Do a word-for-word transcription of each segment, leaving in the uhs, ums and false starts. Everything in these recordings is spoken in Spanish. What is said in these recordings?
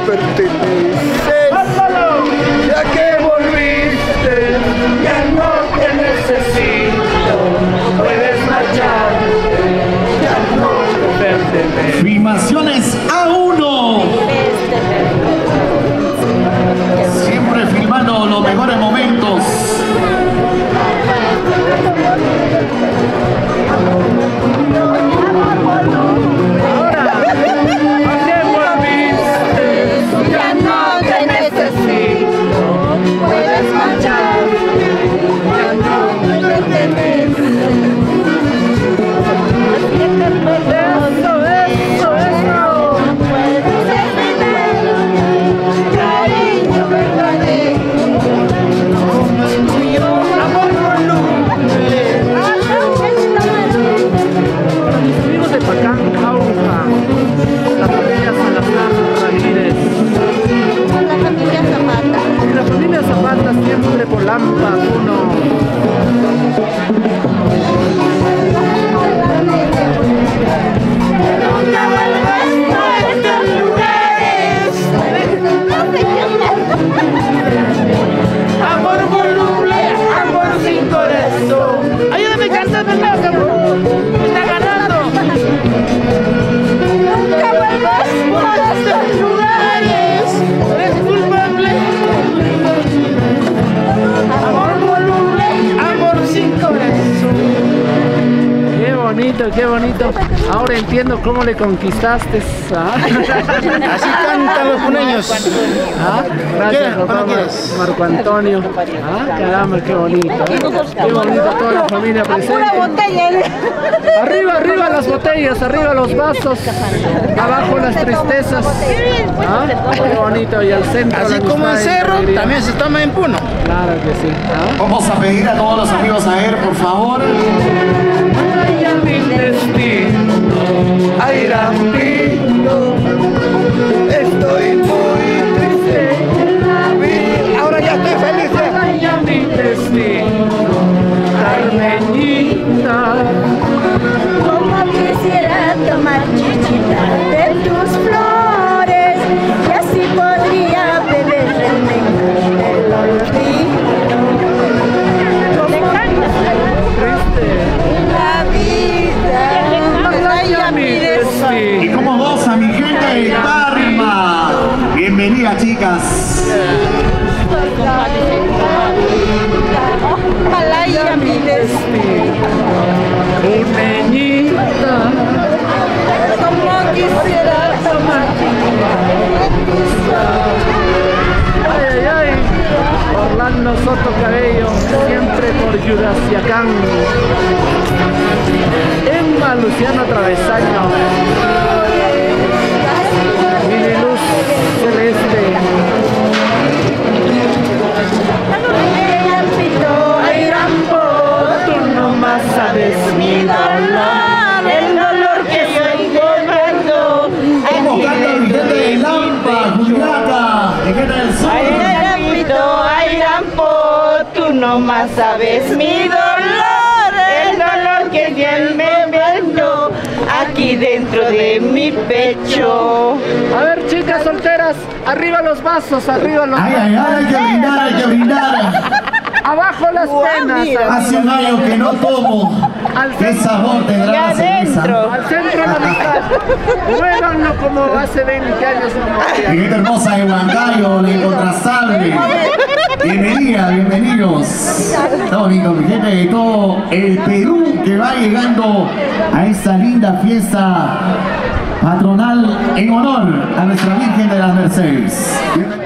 perteneces. Ya que volviste, ya no te necesito. Puedes marchar, ya no te perteneces. Filmaciones A uno. Siempre filmando los mejores momentos. Siempre por Lampa uno. Nunca vuelvas a estos lugares. Amor voluble, amor sin corazón. Ayúdame cantando, no, cabrón. Me está ganando. Nunca vuelvas a estos lugares. Es culpable. Amor voluble, amor sin corazón. Qué bonito, qué bonito. Ahora entiendo cómo le conquistaste. ¿Ah? Así cantan los puneños. ¿Ah? Gracias, ¿Qué? doctor quieres? Marco Antonio. ¿Ah? Caramba, qué bonito. ¿Eh? Qué bonito toda la familia presente. Arriba, arriba las botellas, arriba los vasos, abajo las tristezas. ¿Ah? Qué bonito, y al centro. Así la como en amistad y la Cerro, alegría. también se toma en Puno. Claro que sí. ¿Ah? Vamos a pedir a todos los amigos a ver, por favor. Ay, a mi destino, ay, Rampino, estoy muy triste en la vida. Ahora ya estoy feliz. Ay, a mi destino, Carmeñita. Como quisiera tomar chichita de tus flores, y así podría beber el néctar del olvido. ¿Le cantas? La vida, ay, a mi destino. Y como goza mi gente de Tarma. Bienvenida, chicas. Ojalá y a mi destino. Carmeñita. Como quisiera tomar Ay, ay, ay. Orlando Soto Cabello, siempre por Yuraciacán. Emma Luciano Travesaño. Mini Luz Celeste. ay, Rambo, tú nomás sabes mi dolor, el dolor que estoy llevando. ¿Cómo canta mi gente de Lampa, Juliaca, mi gente del sur? Ay, Rampito, ay, Rambo, tú nomás sabes mi dolor, el dolor que ya me vendo aquí dentro de mi pecho. A ver, chicas solteras, arriba los vasos, arriba los Ay, vasos. ay, ay, hay que brindar, hay que brindar. Abajo las penas. Hace un año que no tomo. Al ¿Qué centro, sabor tendrá la cerveza? al centro de la mitad. Muévanlo como hace veinte años. Mi gente hermosa de Huancayo, la incontrastable. Bienvenida, bienvenidos. Estamos bien con mi gente de todo el Perú que va llegando a esta linda fiesta patronal en honor a nuestra Virgen de las Mercedes.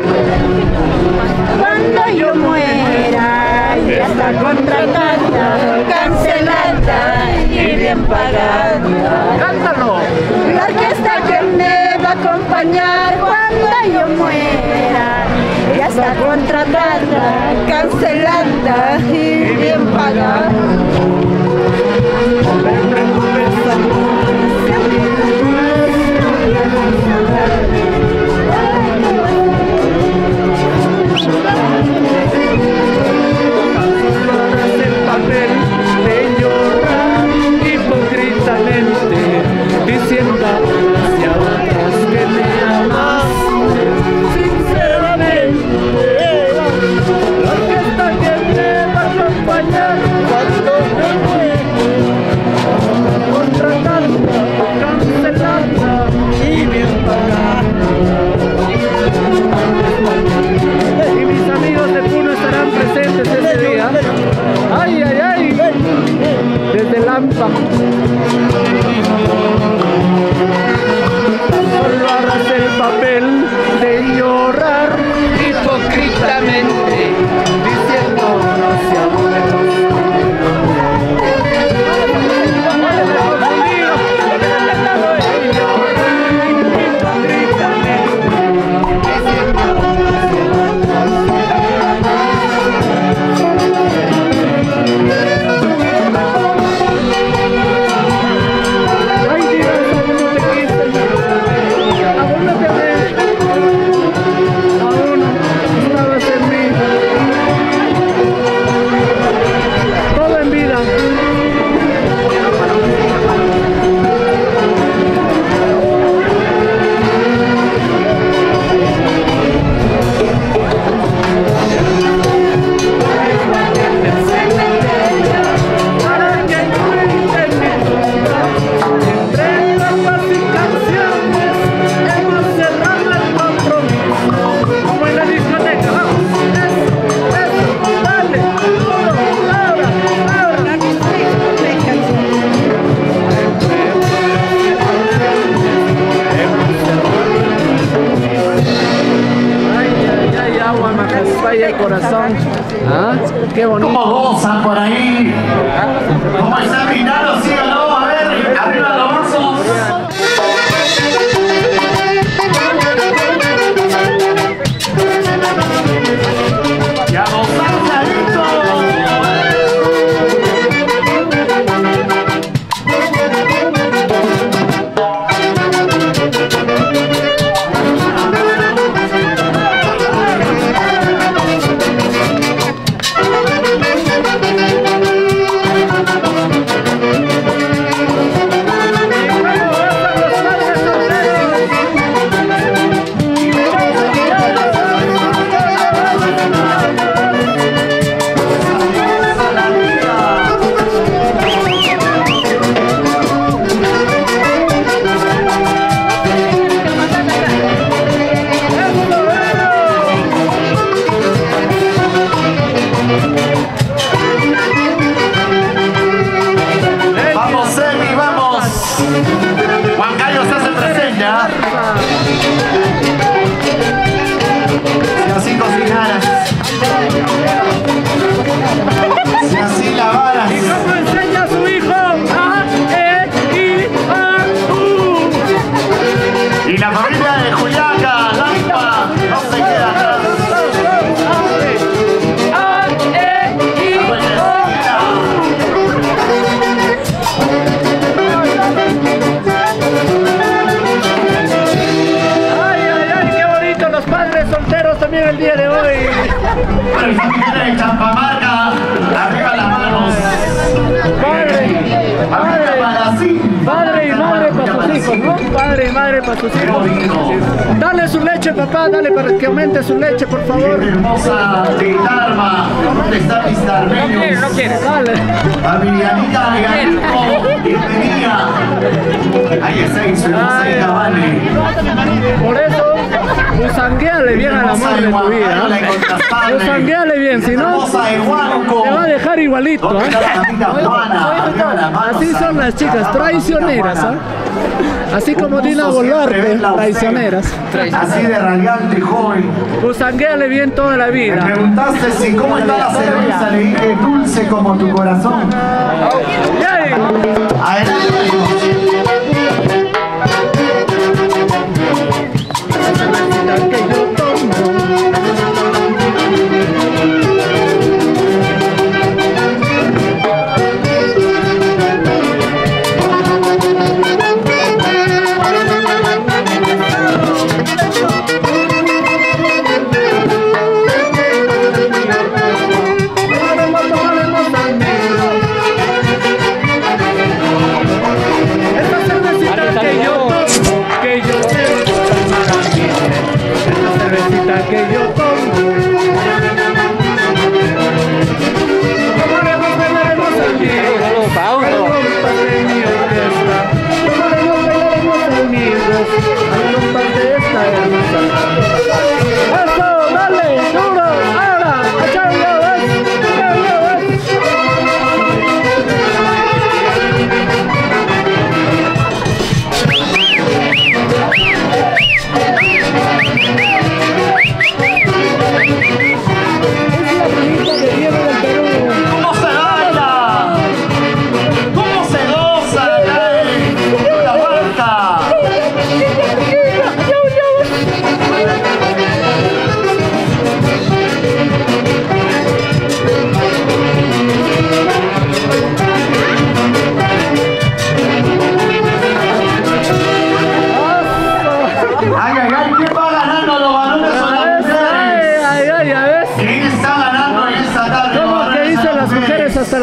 Cuando yo muera, ya está contratada, cancelada y bien pagada. Cántalo. La orquesta que me va a acompañar cuando yo muera, ya está contratada, cancelada y bien pagada. El papel de llorar hipócritamente, diciendo hacia otras que me amas. Lampa. Solo harás el papel de llorar hipócritamente, diciendo no se el corazón. ¿Ah? Qué bonito. ¿Cómo gozan por ahí? ¿Cómo están brindando? ¿Sí o no? A ver, arriba los brazos. Y a gozar clarito. El día de hoy. De Champamarca, arriba las manos. Padre, padre, padre y madre para sus hijos, ¿no? Padre y madre para sus hijos. Dale su leche, papá, dale para que aumente su leche, por favor. Qué hermosa de Tarma. ¿Dónde están mis tarmeños? No quiere, no quiere. Dale. A Vivianita Veganico, bienvenida. Ahí está en su hermosa de Cabane. Por eso, usangueale bien al amor de tu vida. Usangueale bien, si no, te va a dejar igualito. ¿eh? Así son las chicas, traicioneras. ¿eh? Así como Dina Boluarte, traicioneras. Así de radiante, joven. Usangueale bien toda la vida. Me preguntaste si cómo está la cerveza, le dije dulce como tu corazón. A ver,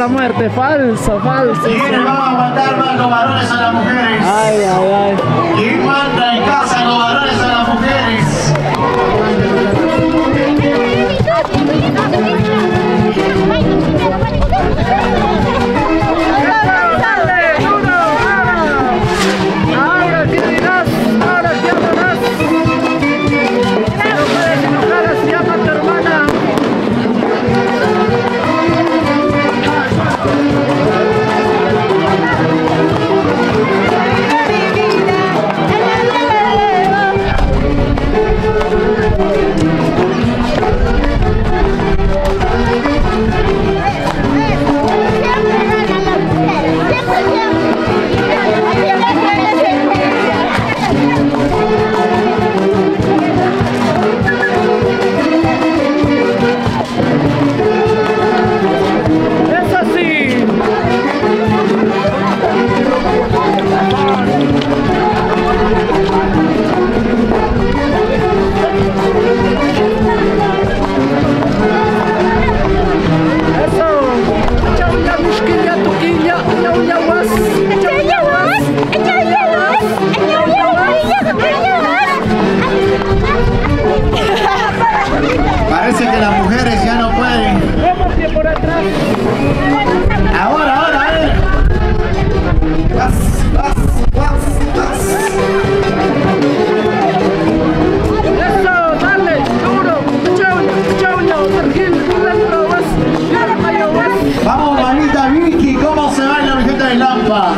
muerte, falso, falso. ¿Quiénes van a aguantar más, los varones o las mujeres? Ay, ay, ay. ¿Quién manda en casa, los varones o las mujeres? Ahora, ¿qué dirás? Ahora, ¿qué hablarás? Si no puedes enojar, llama a tu hermana. Parece que las mujeres ya no pueden. Por atrás. Ahora, ahora, a ver. Vas, vas, vas, vas. Eso, dale, duro. Vamos, manita Vicky, ¿cómo se baila mi gente de Lampa?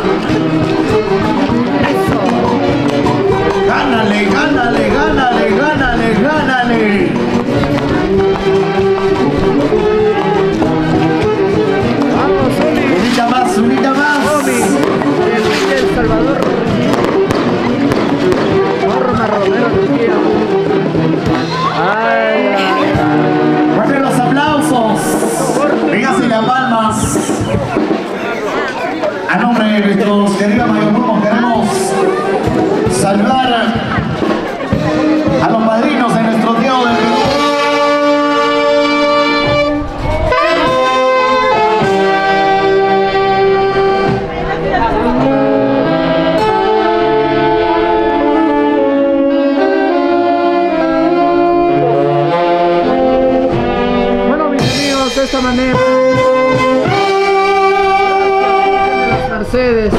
Gánale, gánale, gánale, gánale, gánale. Vamos, Oli. Unita más, unita más. Omi, de El Salvador. Norma Romero, Turquía. Ay, ay, ay. Fuerten los aplausos. Véngase las palmas. A nombre de nuestros queridos mayordomos queremos saludar a los padrinos de nuestro tío del Perú. Bueno, mis amigos, de esta manera las Mercedes.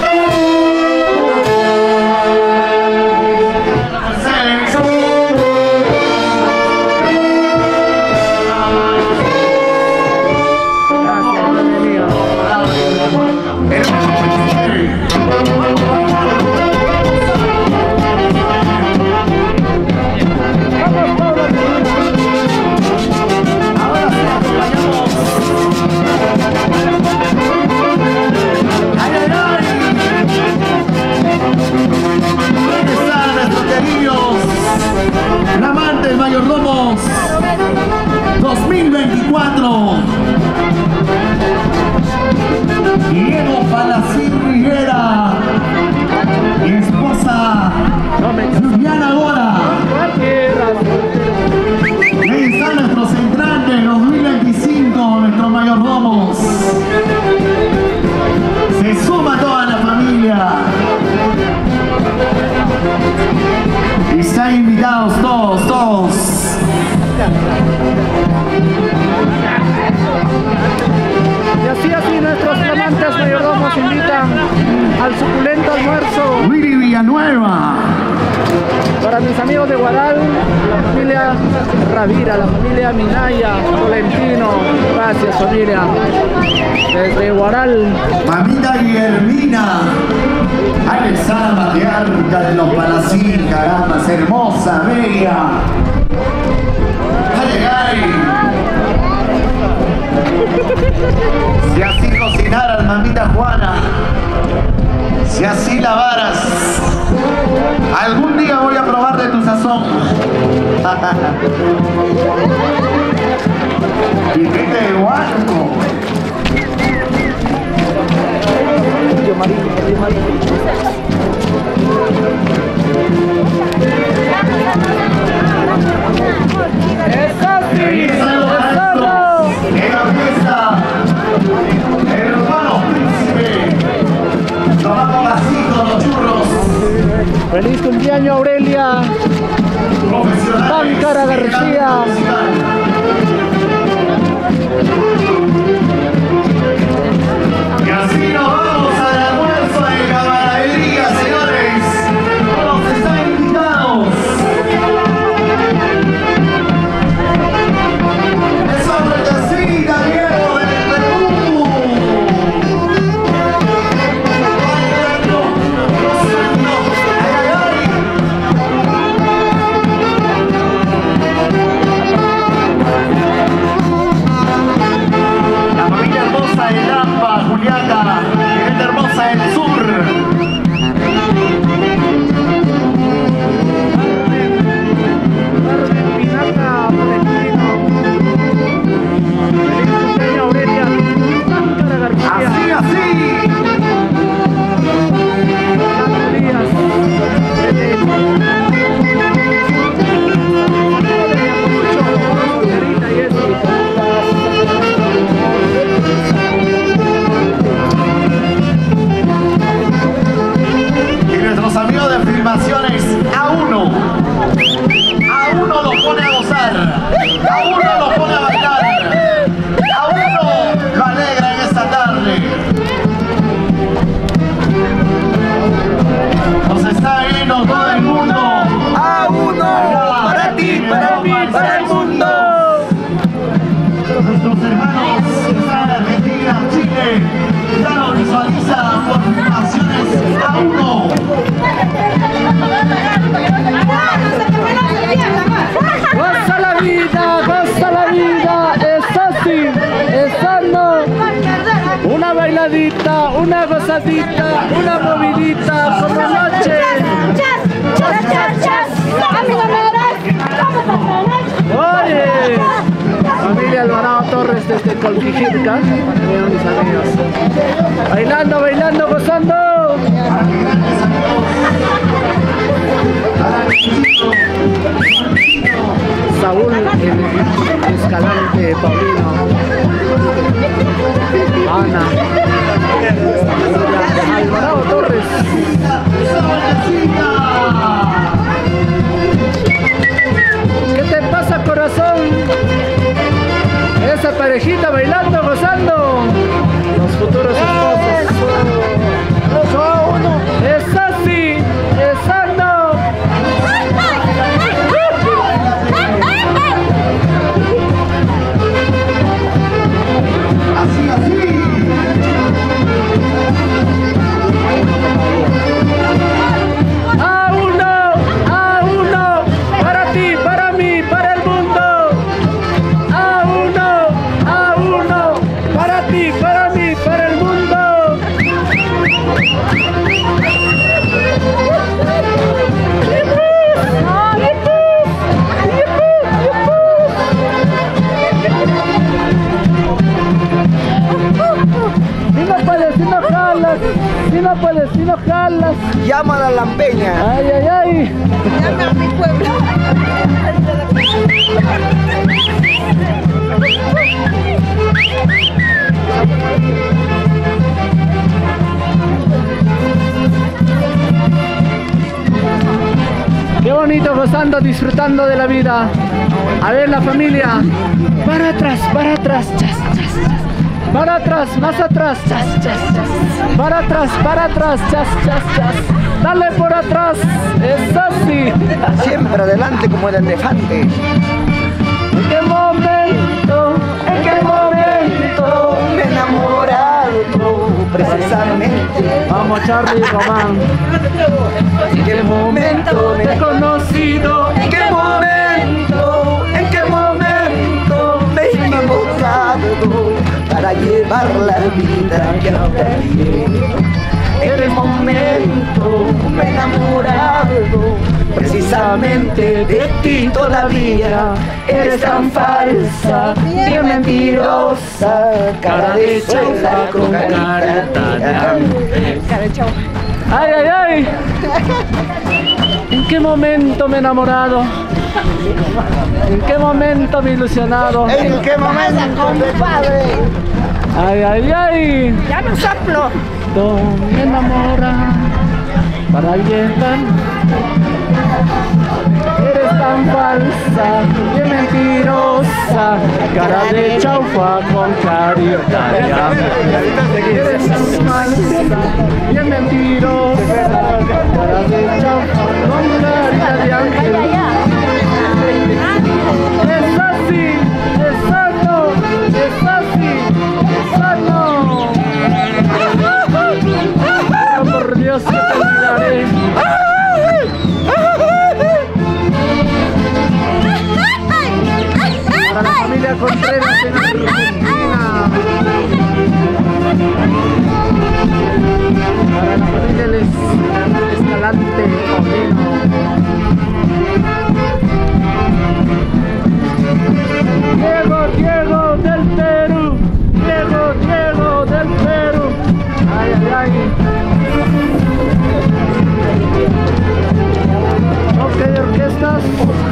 Flamantes mayordomos dos mil veinticuatro. Diego Palacín Rivera y esposa Juliana Gora. Ahí están nuestros entrantes dos mil veinticinco, nuestros mayordomos. Se suma toda la familia. Y están invitados todos, todos. Y así, así nuestros flamantes mayordomos invitan al suculento almuerzo Willy Villanueva. para mis amigos de Guaral, la familia Ravira, la familia Minaya, Tolentino. Gracias, familia. Desde Guaral. Mamita Guillermina. Alexandra Matriarca de los Palacín, caramba, es hermosa, bella. Ay, ay. Si así cocinaras, mamita Juana, si así lavaras, algún día voy a probar de tu sazón. Piquete de guaco. ¡Eso sí! Ahí está el ¡Eso! en la fiesta, el vamos así con los churros. Feliz cumpleaños, Aurelia. Páncara García. Y así nos vamos al almuerzo de camaradería, señores. Todos están invitados. Eso es Reyesita, Diego del Perú. Bailando, gozando, ay, ay, ay. La familia hermosa de Lampa, Juliaca, gente hermosa del sur. Así, así. Y nuestros amigos de filmaciones, a uno, a uno los pone a gozar, a uno los pone a bailar, a uno lo alegra en esta tarde. Nos está viendo todo el mundo. A uno, para ti, para mí, para el mundo. Nuestros hermanos que están en Argentina, Chile, ya nos visualizan por filmaciones a uno. Goza la vida, goza la vida, es así, es sano. Una bailadita, una gozadita, una movidita como noche. Oye, familia Alvarado Torres desde Colquijirca, vean mis amigos. Bailando, bailando, gozando. Saúl, el Escalante, Paulino, Ana, Alvarado Torres. ¿Qué te pasa, corazón? Esa parejita bailando, gozando. Los futuros esposos. Es así, es ando. Así, así. A uno, a uno, para ti, para mí, para el mundo. A uno, a uno, para ti, para mí, para el mundo. Si no puedes, si no jalas, si no puedes, si no jalas. Llama a la lampeña. Ay, ay, ay. Llama a mi pueblo. Qué bonito, gozando, disfrutando de la vida. A ver la familia. Para atrás, para atrás. Chas, chas, chas. Para atrás, más atrás. Chas, chas, chas. Para atrás, para atrás. Chas, chas, chas. Dale por atrás. Es así. Siempre adelante como el elefante. ¿En qué momento? ¿En qué momento? Me he enamorado precisamente. Vamos, Charlie y Román. ¿En qué momento me Te he conocido. ¿En qué momento? ¿En qué momento me he equivocado para llevar la vida que ahora viene? ¿En qué momento me he enamorado precisamente de ti todavía? Eres tan falsa, bien mentirosa, cara de chola con carita de hambre. Ay, ay, ay. ¿En qué momento me he enamorado? ¿En qué momento me he ilusionado? ¿En qué momento, compadre? Ay, ay, ay. Ya no soplo. tanto me enamora para llegar. Eres tan falsa, bien mentirosa, cara de chaufa con carita de amor. Eres tan falsa, bien mentirosa, cara de chaufa con carita de ángel. Es así, es sano, es así, es sano. Oh, por Dios, que te olvidaré. Para la familia Contreras en Argentina. Para la familia Les Escalante Paulino. Diego, Diego del Perú. Diego, Diego del Perú. Ay, ay, ay. Ok, orquestas.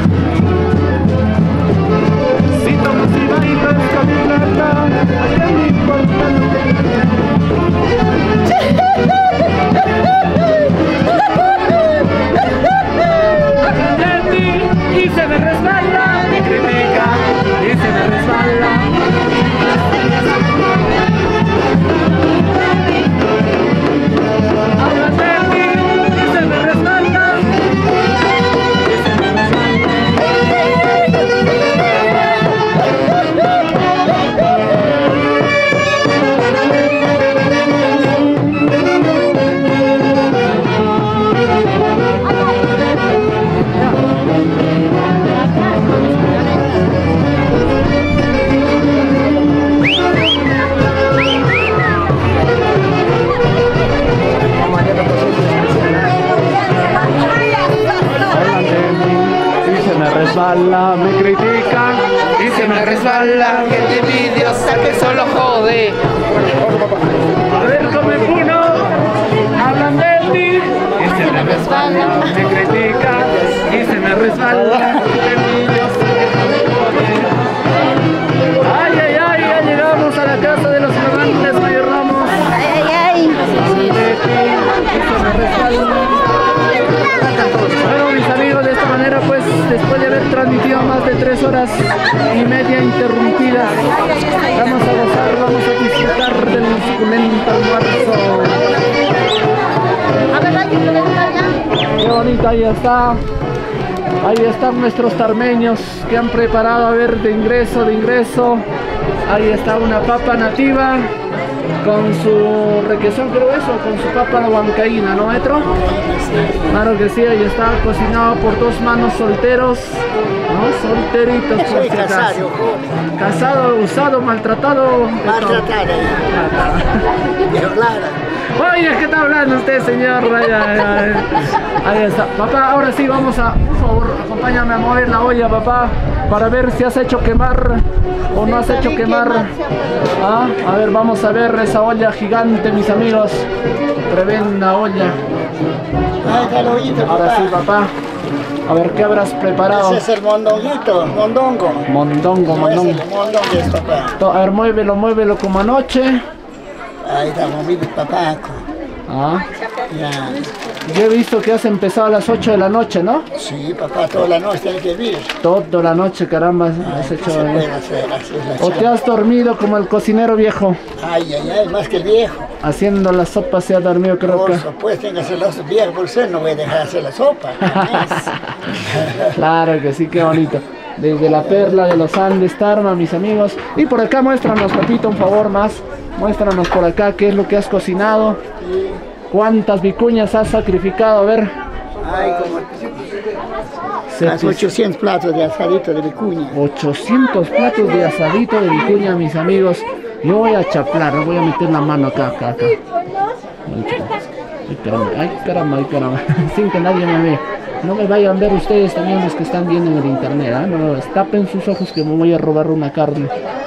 Si tomas y bailas caminata, ¿qué me importa lo que y se me resbala, me critica, y se me resbala. Hablas de mí, y se me resbala. Resbala, me critican y se me resbala, gente envidiosa que solo jode. A ver cómo empuno, hablan de ti y se me resbala, me critican y se me resbala, gente envidiosa que solo jode. Ay, ay, ay, ya llegamos a la casa de los amantes Mayor Ramos. Ay, ay, ay. De ti y se me resbala. Bueno, mis amigos, de esta manera pues después de haber transmitido más de tres horas y media interrumpidas, vamos a gozar, vamos a disfrutar del suculento almuerzo. Qué bonito, ahí está, ahí están nuestros tarmeños que han preparado, a ver, de ingreso, de ingreso, ahí está una papa nativa con su requesón, creo eso, con su papa huancaína, ¿no, Metro? Claro que sí, ahí está cocinado por dos manos solteros, ¿no? Solteritos, por si acaso. Casado, usado, maltratado. Maltratado. Pero claro. Oye, ¿qué está hablando usted, señor? Ay, ay, ay. Ahí está. Papá, ahora sí vamos a, por favor, acompáñame a mover la olla, papá, para ver si has hecho quemar o no has hecho quemar. Ah, a ver, vamos a ver esa olla gigante, mis amigos. Tremenda olla. Ahora sí, papá. A ver, ¿qué habrás preparado? Ese es el mondonguito, mondongo. Mondongo, mondongo. Es el mondongo es, papá. A ver, muévelo, muévelo como anoche. Ahí está, movido, papá. Ah. Ya. Yo he visto que has empezado a las ocho de la noche, ¿no? Sí, papá, toda la noche tiene que vivir. Toda la noche, caramba, has hecho. Se puede hacer, así es la ¿O te has dormido como el cocinero viejo? Ay, ay, ay, más que el viejo. Haciendo la sopa se ha dormido, creo Por que. supuesto, tengo que hacer la sopa vieja, por eso no voy a dejar hacer la sopa. Claro que sí, qué bonito. Desde la perla de los Andes, Tarma, mis amigos. Y por acá muéstranos, papito, un favor más. Muéstranos por acá qué es lo que has cocinado. ¿Cuántas vicuñas has sacrificado? A ver. Ay, como Casi ochocientos platos de asadito de vicuña. ochocientos platos de asadito de vicuña, mis amigos. Yo voy a chaplar, voy a meter la mano acá, acá, acá. Ay, caramba, ay, caramba, ay, caramba. Sin que nadie me vea. No me vayan a ver ustedes también los que están viendo en el internet, ¿eh? No, tapen sus ojos que me voy a robar una carne.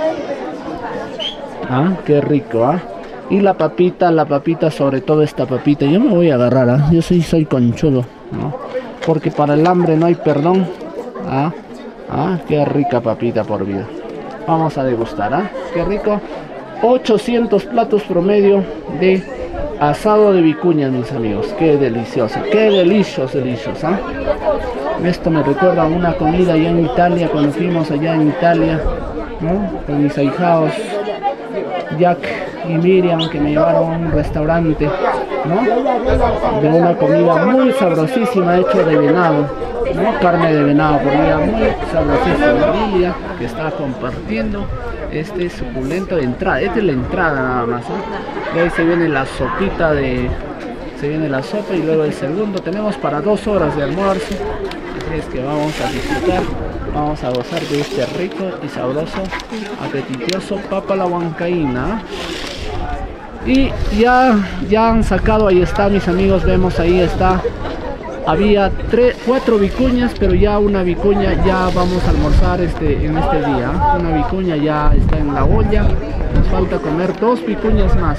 Ah, qué rico, ¿ah? Y la papita, la papita, sobre todo esta papita. Yo me voy a agarrar, ¿ah? Yo sí soy conchudo, ¿no? Porque para el hambre no hay perdón. Ah, ah, qué rica papita por vida. Vamos a degustar, ¿ah? Qué rico. ochocientos platos promedio de asado de vicuña, mis amigos. Qué delicioso, qué delicioso, delicioso, ¿eh? Esto me recuerda a una comida allá en Italia, cuando fuimos allá en Italia, ¿no? Con mis ahijados Jack y Miriam, que me llevaron a un restaurante, ¿no? De una comida muy sabrosísima hecha de venado, ¿no? Carne de venado por día, muy sabrosísima. Y ya que está compartiendo este suculento de entrada. Esta es la entrada nada más, ¿eh? Y ahí se viene la sopita de... Se viene la sopa y luego el segundo. Tenemos para dos horas de almuerzo. Así es que vamos a disfrutar, vamos a gozar de este rico y sabroso, apetitoso papa la huancaína. Y ya, ya han sacado, ahí está, mis amigos, vemos ahí está. Había tres, cuatro vicuñas, pero ya una vicuña ya vamos a almorzar este, en este día. Una vicuña ya está en la olla. Nos falta comer dos vicuñas más.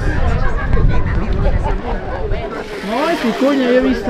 No hay vicuña, ya he visto.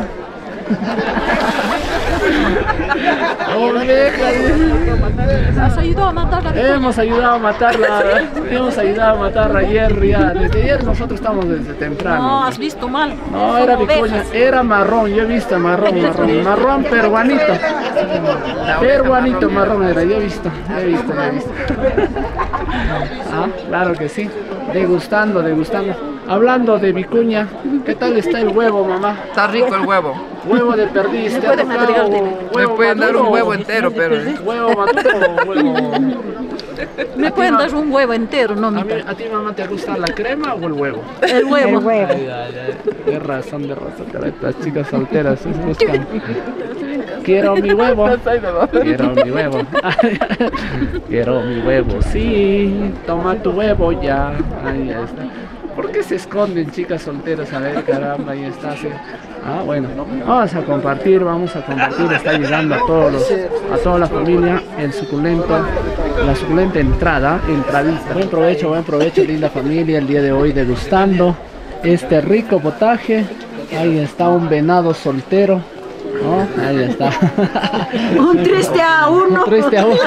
¿Has ayudado a matarla? Hemos ayudado a matarla. Hemos ayudado a matarla ayer ya. Desde ayer nosotros estamos desde temprano. No, has visto mal. No, era vicuña, era marrón, yo he visto marrón, marrón, marrón peruanito. Peruanito marrón era, yo he visto, yo he visto, yo he visto. Ah, claro que sí. Degustando, degustando. Hablando de vicuña, ¿qué tal está el huevo, mamá? Está rico el huevo. Huevo de perdiz. ¿Te ha tocado Me pueden dar un huevo entero, pero... ¿Huevo maduro o huevo...? Me pueden dar un huevo entero, no A, mi mí- ¿A ti, mamá, te gusta la crema o el huevo? El huevo. Ay, ay, ay. De razón, de razón, caray, las chicas solteras se buscan. Quiero mi huevo. Quiero mi huevo. Quiero mi huevo, sí. Toma tu huevo ya. Ahí está. ¿Por qué se esconden, chicas solteras? A ver, caramba, ahí está. Sí. Ah, bueno, vamos a compartir, vamos a compartir. Está llegando a todos los, a toda la familia el suculento, la suculenta entrada, entradita. Buen provecho, buen provecho, linda familia, el día de hoy degustando este rico potaje. Ahí está un venado soltero, ¿no? Ahí está. Un triste a uno. Un triste a uno.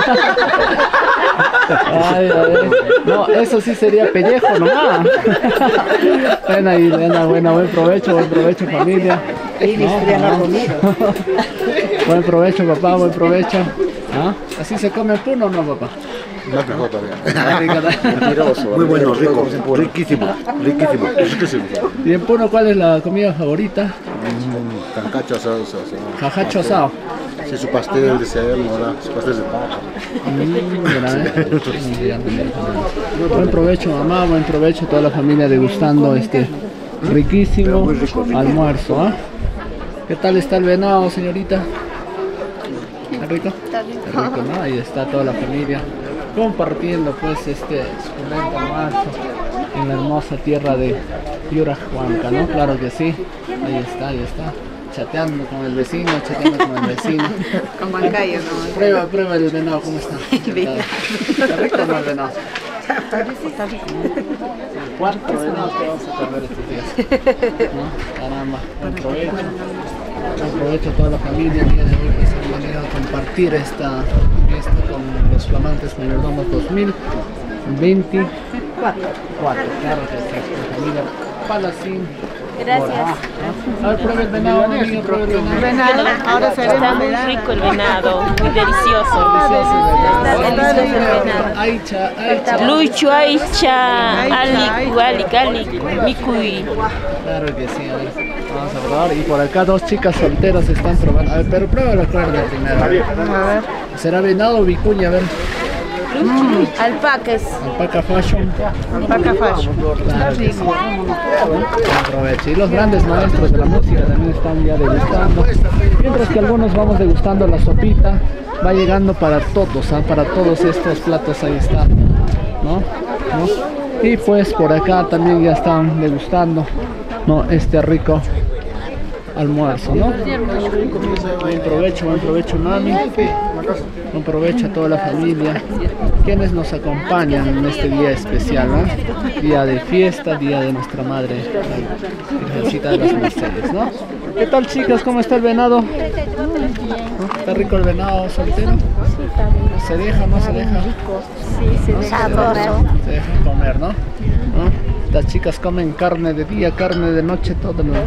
Ay, ay, no, eso sí sería pellejo nomás. Ven ahí, ven ahí, bueno, buen provecho, buen provecho, familia. No, no. Buen provecho, papá, buen provecho. ¿Ah? ¿Así se come el puno o no, papá? Más mejor todavía. Muy bueno, rico, riquísimo, riquísimo, riquísimo. ¿Y en Puno cuál es la comida favorita? Cancacho asado, asado. Jajacho asado. Sí, su pastel de cerdo, ¿verdad? Su pastel de papa. Mm, mira, eh. Buen provecho, mamá, buen provecho a toda la familia degustando este riquísimo almuerzo. ¿Ah? ¿Qué tal está el venado, señorita? ¿Está rico? Está rico, ¿no? Ahí está toda la familia compartiendo pues este suculento almuerzo en la hermosa tierra de Yurahuanca, ¿no? Claro que sí. Ahí está, ahí está. Chateando con el vecino, chateando con el vecino. Con Huancayo, ¿no? Prueba, prueba el venado, ¿cómo está? ¿Está rico o no el venado? Está rico. El cuarto venado que vamos a comer estos días. ¿No? Caramba, buen provecho. Buen provecho a toda la familia el día de hoy que se han venido a compartir esta fiesta con los flamantes mayordomos dos mil veinticuatro. Claro que sí, la familia Palacín. Gracias. A ver, prueba el venado, niño, prueba el venado. Venado, ahora se está muy rico el venado, muy delicioso. Está delicioso el venado. Aicha, aicha. Lucho, aicha, alic, alic, alic, micui. Claro que sí, a ver, vamos a probar. Y por acá dos chicas solteras están probando. A ver, pero prueba la cuerda primero. A ver. ¿Será venado o vicuña? A ver. Mm, alpacas. Alpaca Fashion. Alpaca Fashion. Claro que sí. Aproveche. Y los grandes maestros de la música también están ya degustando. Mientras que algunos vamos degustando la sopita. Va llegando para todos, ¿eh? Para todos estos platos ahí está, ¿no? ¿no? Y pues por acá también ya están degustando, ¿no? Este rico almuerzo, ¿no? Buen provecho, buen provecho, mami. Buen provecho a toda la familia quienes nos acompañan en este día especial, ¿no? Día de fiesta, día de nuestra madre, la Virgencita de las Mercedes, ¿no? ¿Qué tal, chicas? ¿Cómo está el venado? ¿No? ¿Está rico el venado soltero? ¿Se deja, no se deja? Sí, se deja. Se deja comer, ¿no? ¿No? Estas chicas comen carne de día, carne de noche, todo lo...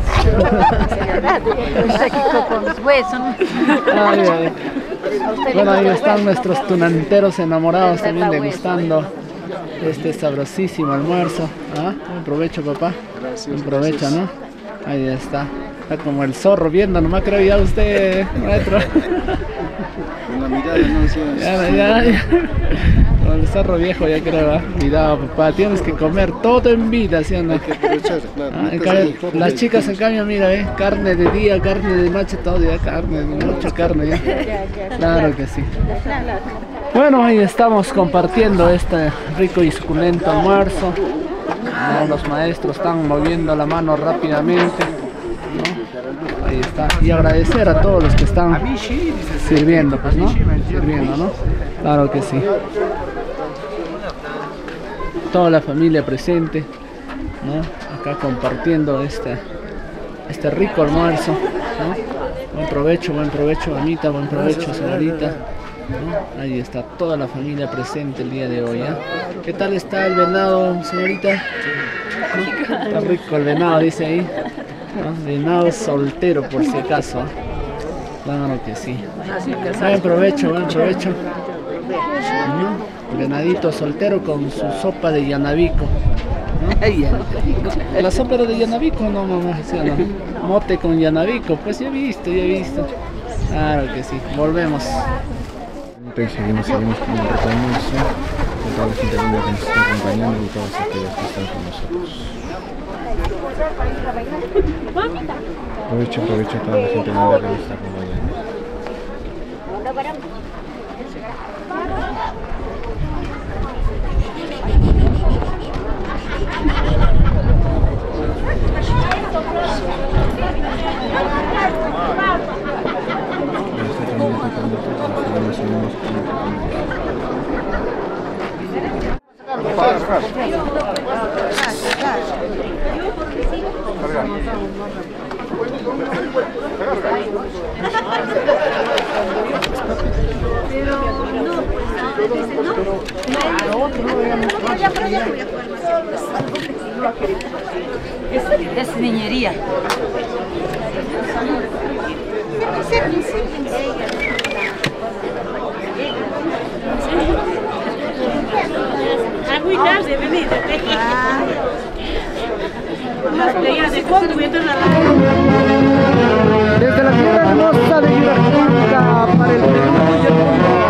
Con los huesos. Ay, ay. Bueno, ahí están nuestros tunanteros enamorados también degustando este sabrosísimo almuerzo. ¿Ah? Buen provecho, papá. Buen provecho, ¿no? Ahí está. Está como el zorro viendo, nomás creo ya usted, maestro. Con la mirada no sé. Ya, ya, ya. Como el zorro viejo ya creo, ¿eh? Cuidado, papá, tienes que comer todo en vida, ¿sí o no? Hay que aprovechar, claro. Ah, en cambio, las chicas en cambio, mira, ¿eh? Carne de día, carne de noche, todo ya, carne, mucha carne ya. Claro que sí. Bueno, ahí estamos compartiendo este rico y suculento almuerzo. ¿No? Los maestros están moviendo la mano rápidamente, ¿no? Ahí está. Y agradecer a todos los que están sirviendo, pues, ¿no? Sirviendo, ¿no? Claro que sí. Toda la familia presente, ¿no? Acá compartiendo este, este rico almuerzo, ¿no? Buen provecho, buen provecho, mamita, buen provecho, señorita, ¿no? Ahí está toda la familia presente el día de hoy, ¿eh? ¿Qué tal está el venado, señorita? ¿No? Está rico el venado, dice ahí, ¿no? Venado soltero, por si acaso, ¿eh? Claro que sí. Buen provecho, buen provecho. ¿No? Venadito soltero con su sopa de llanabico, ¿no? La sopa de llanabico, no, mamá, ¿sí o no? Mote con llanabico, pues ya he visto, ya he visto. Claro que sí, volvemos. Seguimos, seguimos con el almuerzo, con toda la gente linda que nos está acompañando y todas aquellas que están con nosotros. Aprovecho, aprovecho a toda la gente linda que nos está acompañando. Es niñería. Ah, muy tarde, venid. Las playas de fondo, voy a entrar a la... Desde la tierra hermosa de Villajuanca para el Perú y el mundo.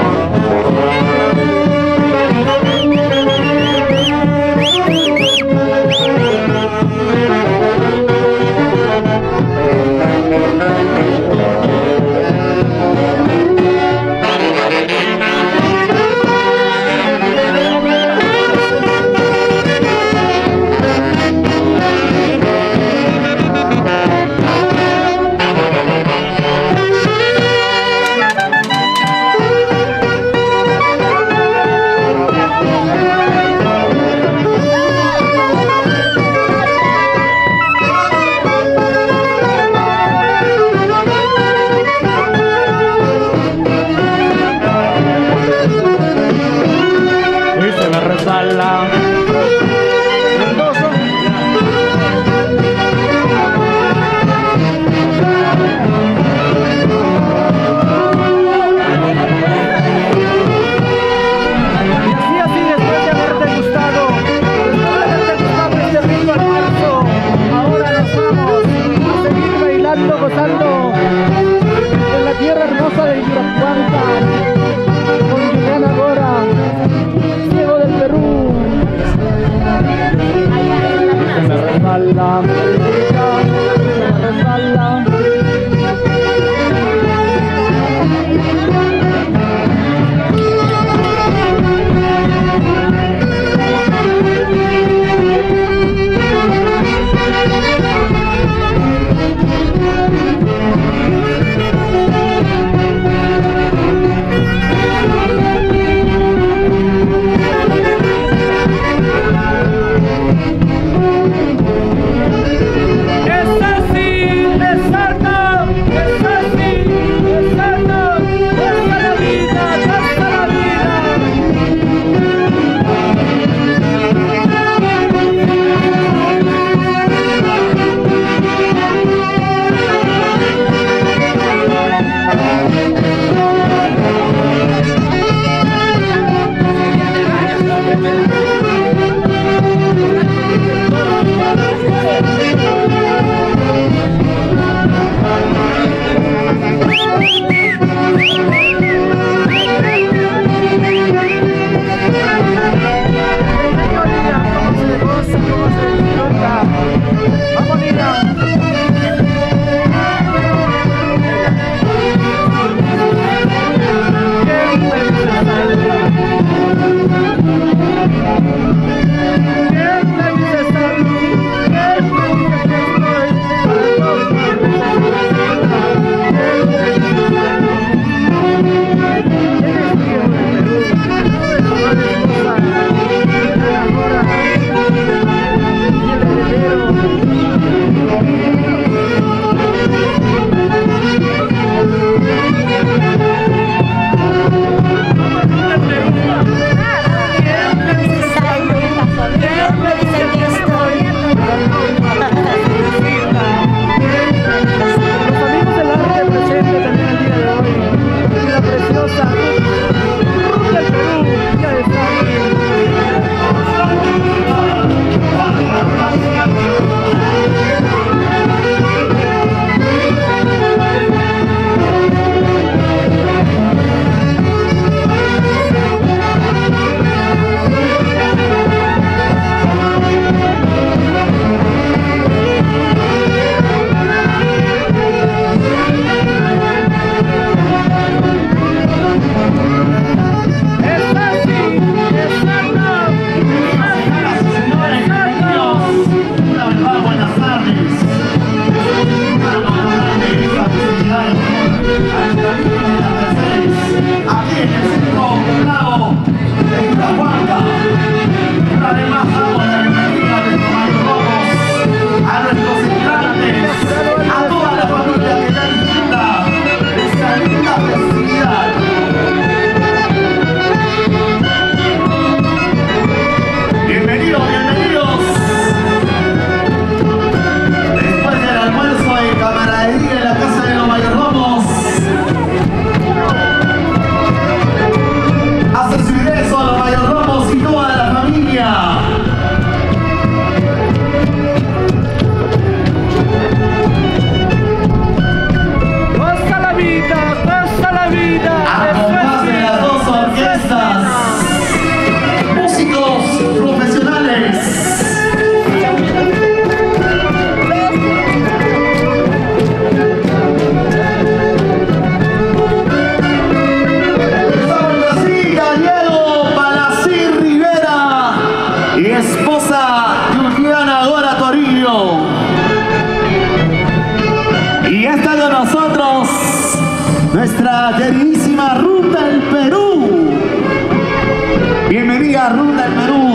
nuestra queridísima Ruta del Perú. Bienvenida Ruta del Perú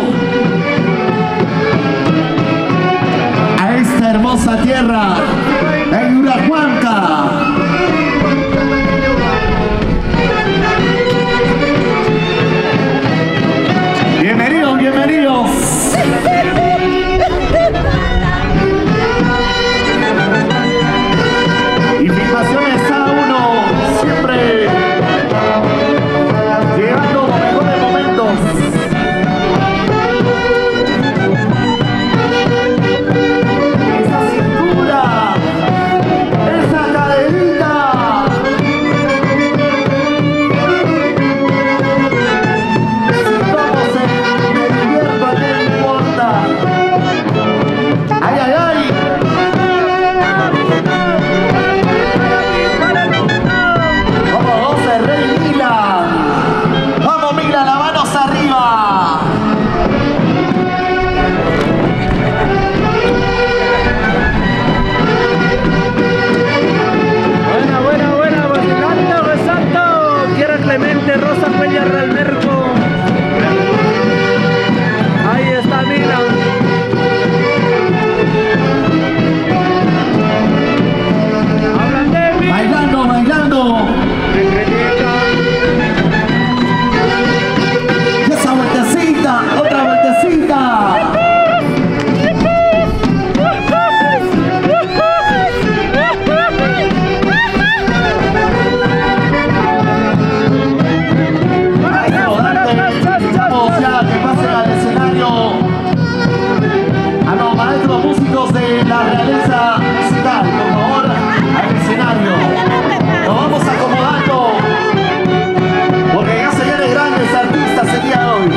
a esta hermosa tierra en Urahuanca. Bienvenidos, bienvenidos. Y filmaciones cada uno siempre llevando los mejores momentos. Esa cintura, esa caderita. Si todos se me divierto, a qué me importa. Ay, ay, ay. Rosa Cuellar del Merco. Ahí está, mira. Hablan de mí. Bailando, bailando. Y esa vueltecita, otra vueltecita. De la realeza musical, por favor, al escenario. Nos vamos acomodando porque ya se vienen grandes artistas el día de hoy.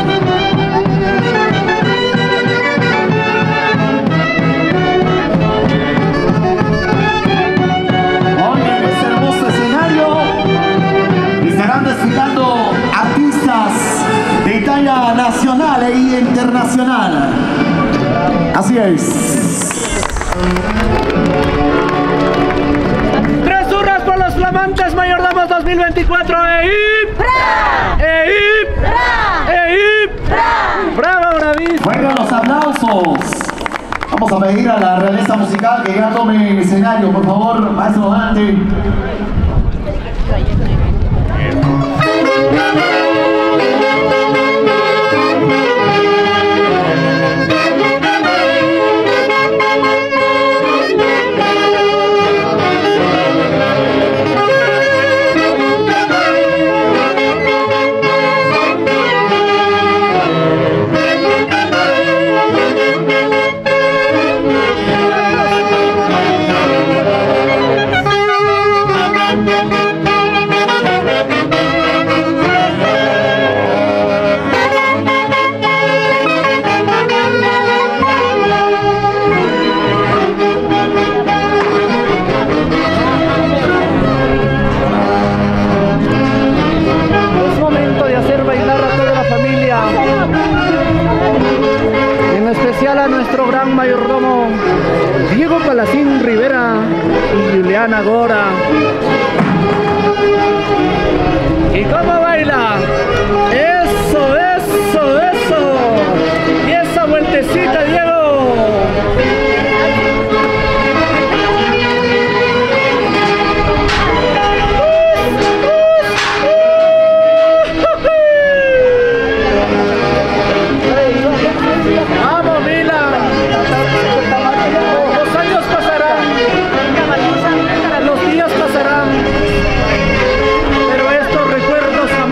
Hoy en este hermoso escenario estarán desfilando artistas de talla nacional e internacional. Así es. Tres hurras por los flamantes mayordomos dos mil veinticuatro. ¡Eip! ¡Eip! ¡Eip! ¡Bravo, bravísimo! Fueron los aplausos. Vamos a pedir a la realeza musical que ya tome el escenario, por favor, maestro Dante. A nuestro gran mayordomo Diego Palacín Rivera y Juliana Gora. ¿Y cómo baila? Eso, eso, eso. Y esa vueltecita, Diego. Los días pasarán, pero estos recuerdos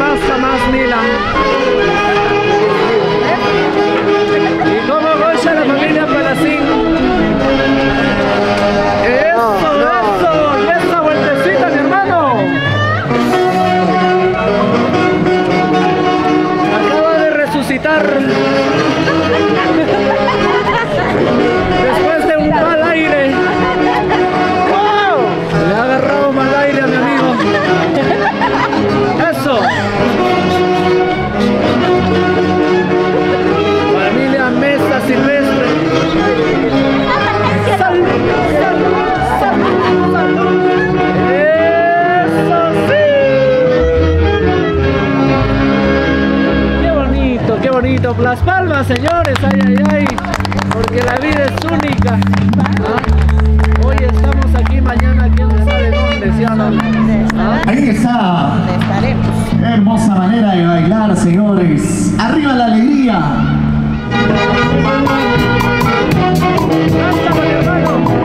bonito. Las Palmas, señores, ay, ay, ay, porque la vida es única. ¿Ah? Hoy estamos aquí, mañana quién sabe dónde, ¿sí o no? ¿Ah? Ahí está. Qué hermosa manera de bailar, señores. Arriba la alegría. ¡Cántame, hermano!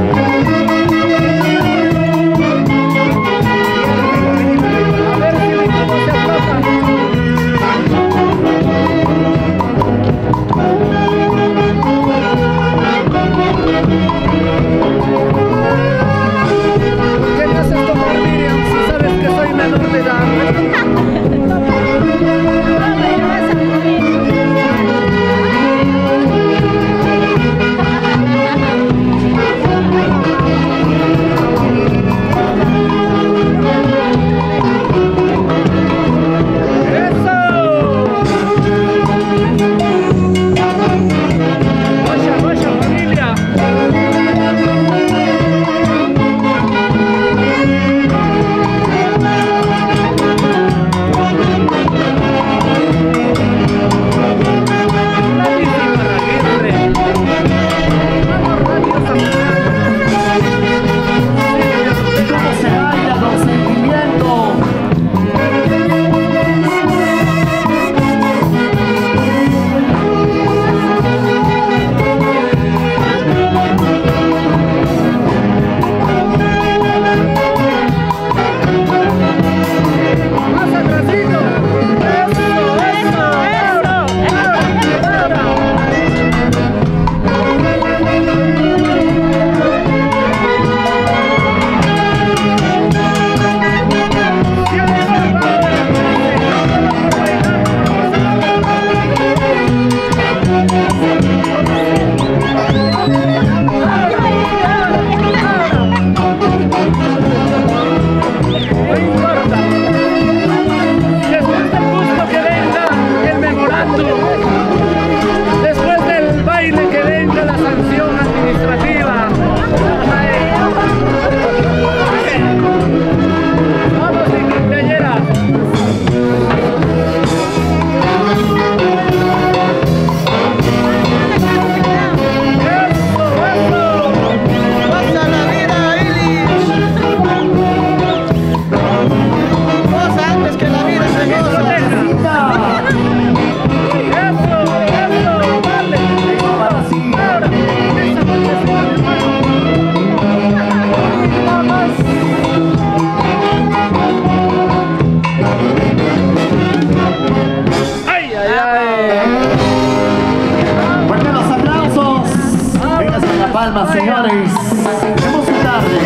Palmas, señores. Vemos su tarde.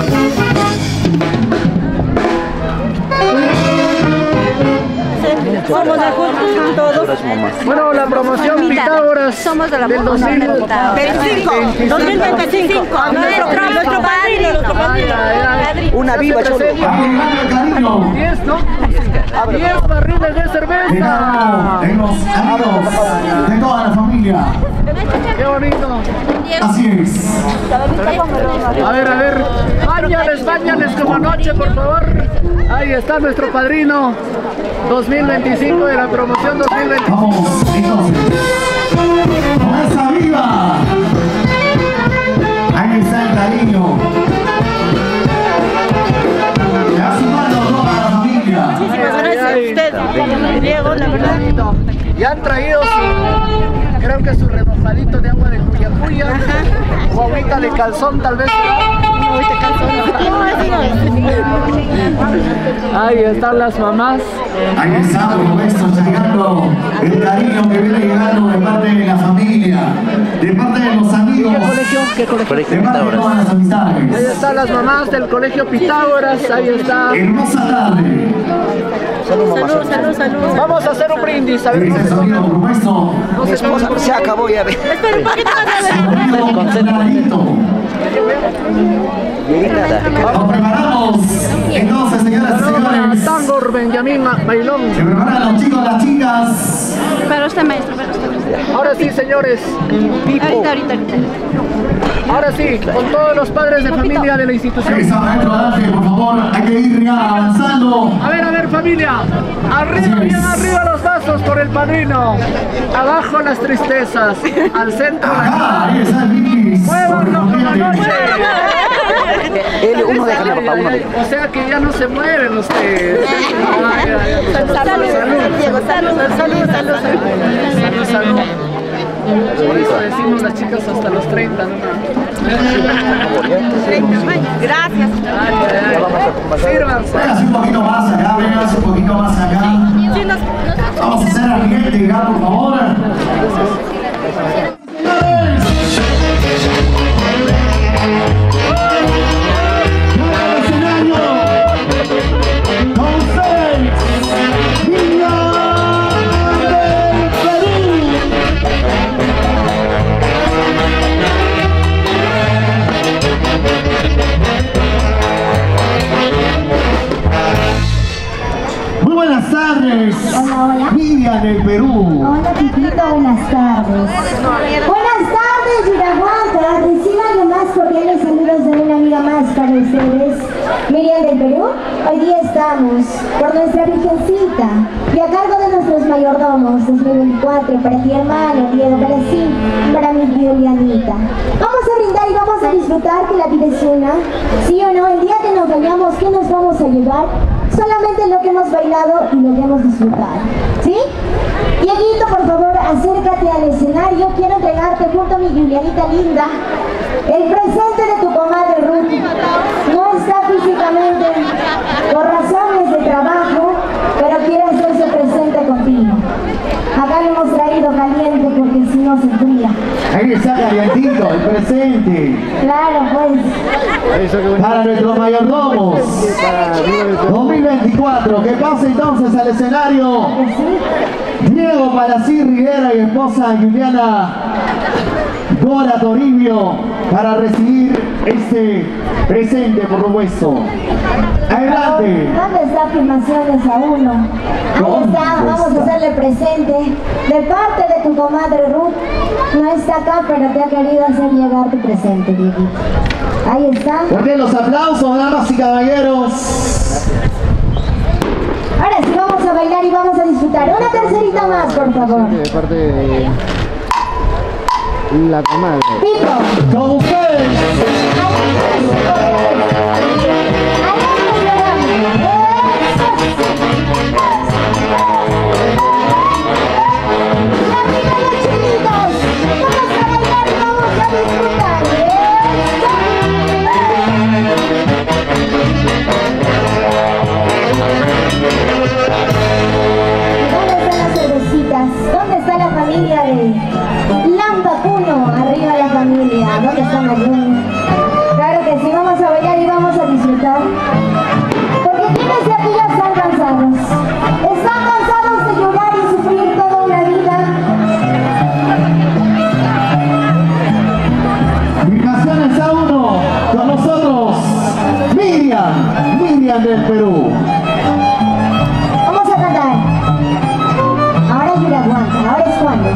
Somos de juntos todos. Bueno, la promoción Pitágoras Somos de la del dos mil veinticinco. dos mil veinticinco. Nuestro, nuestro padrino, nuestro padrino. Una viva, cholo. Cariño. diez, ¿no? diez barriles de cerveza. En los amigos de toda la familia. Qué bonito. Así es. A ver, a ver. Báñales, báñales como anoche, por favor. Ahí está nuestro padrino dos mil veinticinco de la promoción dos mil veinticinco. Vamos, entonces. Con esa viva. Ahí está el cariño. Le ha sumado toda la familia. Muchísimas gracias a usted, Diego, la verdad. Y han traído su, creo que su remojadito de agua de cuyacuya, o agüita de calzón tal vez. Agüita de calzón. Ahí están las mamás. Ahí está, por supuesto, llegando el cariño que viene llegando de parte de la familia, de parte de los amigos, ¿Qué colegio? ¿Qué colegio? de parte de todas las amistades. Ahí están las mamás del colegio Pitágoras, ahí está. Hermosa tarde. Salud, salud, salud. Vamos a hacer un brindis, a ver. Dice sonido, por supuesto. No sé cómo Se acabó ya, ve. Espera un poquito más. Sonido concentrado. Nos preparamos. Entonces, señoras y señores, Tangor Benjamín Bailón. se preparan los chicos, las chicas. Para usted, maestro, para usted. Ahora sí, señores. Ahorita, ahorita, ahorita. Ahora sí, con todos los padres de familia de la institución. Esa maestro, adelante, por favor, hay que ir ya avanzando. A ver, a ver, familia. Arriba, bien arriba los vasos por el padrino. Abajo las tristezas. Al centro la Acá, ahí está el Vicky. ¡Muévanlo con la noche! Él, uno de cada papá, uno de O sea que ya no se mueven ustedes. Ay, ay, ay. Salud, salud, Diego, salud, salud, salud, Salud, salud. Por eso decimos las chicas hasta los treinta, ¿no? Gracias. Ay, ay, ay. Sírvanse. Véngase un poquito más acá, véngase un poquito más acá. Vamos a hacer ambiente acá, por favor. Buenas tardes. Hola, hola. Miriam del Perú. Hola, Titito, buenas tardes. Buenas tardes, Yurahuanca. Reciban los más cordiales saludos de una amiga más para ustedes. Miriam del Perú, hoy día estamos por nuestra Virgencita y a cargo de nuestros mayordomos dos mil veinticuatro para ti, hermano, Diego, para sí, para mi Julianita. Vamos a brindar y vamos a disfrutar que la vida es una. Sí o no, el día que nos vayamos, ¿qué nos vamos a llevar? Solamente lo que hemos bailado y lo que hemos disfrutado, ¿sí? Dieguito, por favor, acércate al escenario. Quiero entregarte junto a mi Julianita linda el presente de tu comadre Ruth. No está físicamente por razones de trabajo, pero quiere hacerse presente contigo. Acá lo hemos traído caliente porque si no se enfría. Ahí está calientito, el presente. Claro, pues. Para nuestros mayordomos. dos mil veinticuatro, que pase entonces al escenario Diego Palací Rivera y esposa Juliana Dora Toribio para recibir este presente, por supuesto. Adelante. ¿Dónde está afirmaciones a uno? Ahí está, vamos a hacerle presente de parte de tu comadre Ruth. No está acá, pero te ha querido hacer llegar tu presente, Dieguito. Ahí está. Porque los aplausos, damas y caballeros. Ahora sí vamos a bailar y vamos a disfrutar. Una tercerita más, por favor. De parte de la comadre. Pico. Con ustedes. ¿Dónde está la familia de Lamba Cuno? Arriba la familia. ¿Dónde están los niños? Claro que sí, vamos a bailar y vamos a disfrutar. Porque quienes de aquí ya están cansados. Están cansados de llorar y sufrir toda una vida. Invitaciones a uno con nosotros, Miriam, Miriam del Perú. Vamos a cantar. Ahora es Yurahuanca, ahora es cuando.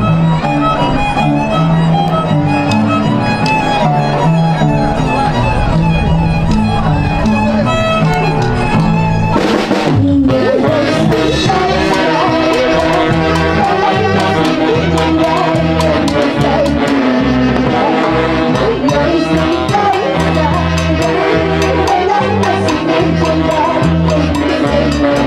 Thank you.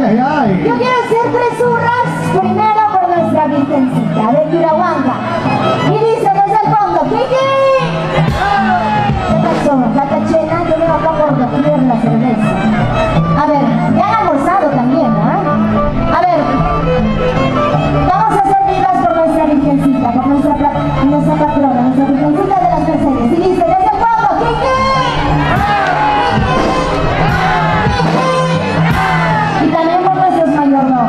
ay, ay. Yo quiero hacer tres hurras, primero por nuestra virgencita de Yurahuanca. Y dice desde el fondo, Kiki. ¿Qué pasó? La cachena, yo vengo acá por recoger la cerveza. A ver, ya han almorzado también, ¿no? A ver, vamos a hacer vivas por nuestra virgencita, por nuestra, nuestra patrona, nuestra virgencita de las Mercedes. Y dice desde el fondo, Kiki. Y también por nuestros mayordomos.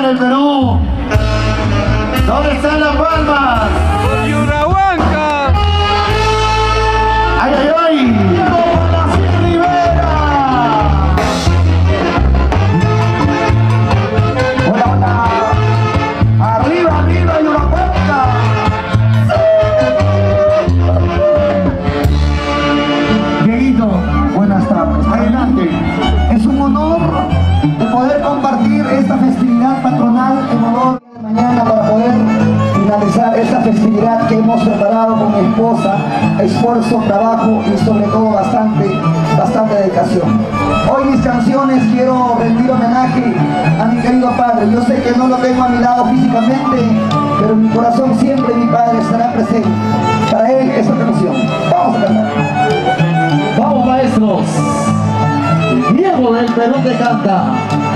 en el Perú. ¿Dónde están las palmas? ¡Yurahuanca! ¡Ay, ay, ay! Buenas tardes. Adelante. Es un honor de poder compartir esta festividad patronal en honor de mañana para poder finalizar esta festividad que hemos preparado con mi esposa, esfuerzo, trabajo y sobre todo bastante, bastante dedicación. Hoy mis canciones quiero rendir homenaje a mi querido padre. Yo sé que no lo tengo a mi lado físicamente, pero en mi corazón siempre mi padre estará presente. Para él esta canción. Vamos a cantar. Vamos, maestros. Diego del Perú te canta.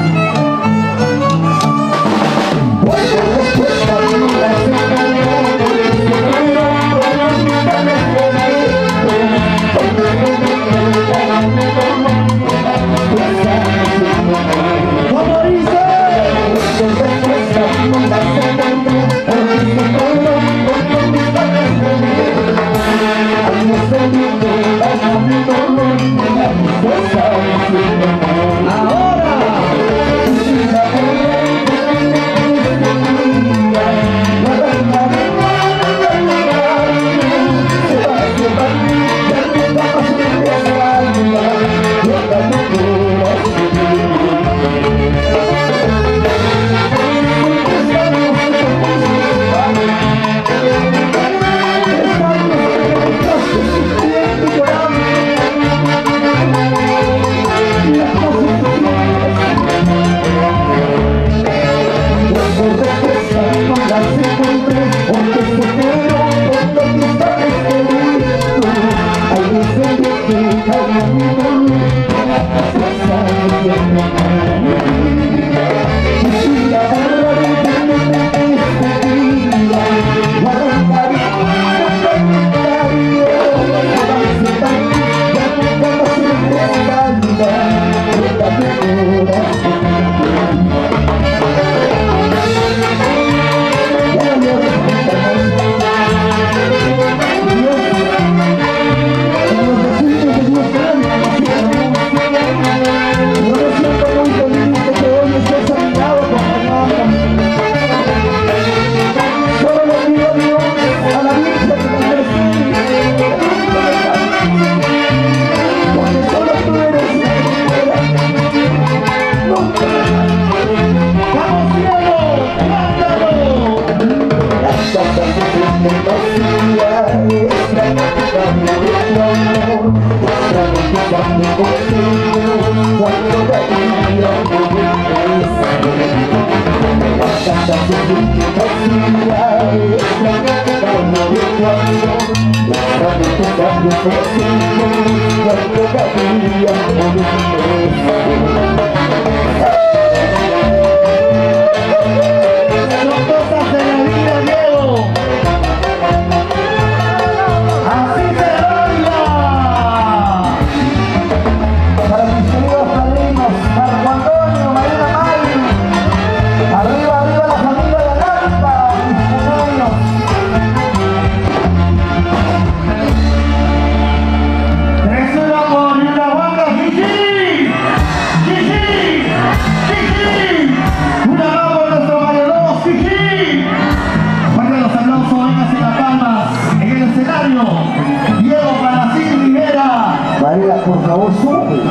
Por favor, sube.